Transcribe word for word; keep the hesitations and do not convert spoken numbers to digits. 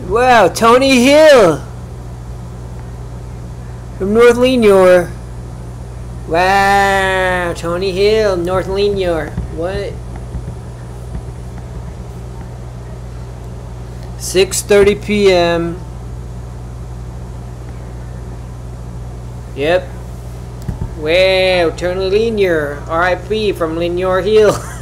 Wow, Tony Hill from North Lenior. Wow, Tony Hill, North Lenior. What? six thirty p m Yep. Wow, Tony Lenior. R I P from Lenior Hill.